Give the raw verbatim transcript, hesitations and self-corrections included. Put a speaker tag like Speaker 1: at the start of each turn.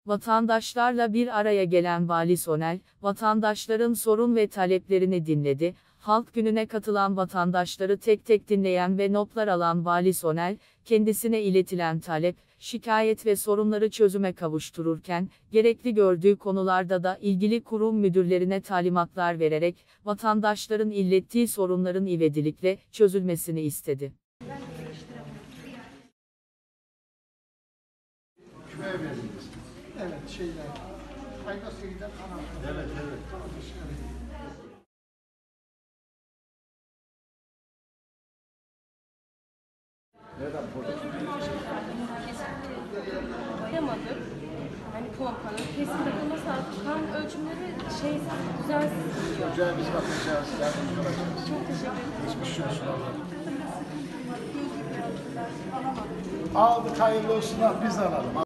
Speaker 1: Vatandaşlarla bir araya gelen Vali Soner, vatandaşların sorun ve taleplerini dinledi. Halk gününe katılan vatandaşları tek tek dinleyen ve notlar alan Vali Soner, kendisine iletilen talep, şikayet ve sorunları çözüme kavuştururken, gerekli gördüğü konularda da ilgili kurum müdürlerine talimatlar vererek, vatandaşların ilettiği sorunların ivedilikle çözülmesini istedi.
Speaker 2: Kümeye veririz.
Speaker 3: Evet, şeyler. Faydası giden ana.
Speaker 2: Evet, evet. Neden portakal?
Speaker 4: Koyamadım. Hani pompalı, kesin takılması artık kan ölçümleri şey düzensiz gidiyor.
Speaker 2: Çocuğa biz bakacağız, yardımcı olacağız.
Speaker 4: Çok teşekkür ederim.
Speaker 2: Geçmiş olsun Allah. Aldık, hayırlı olsun, biz alalım.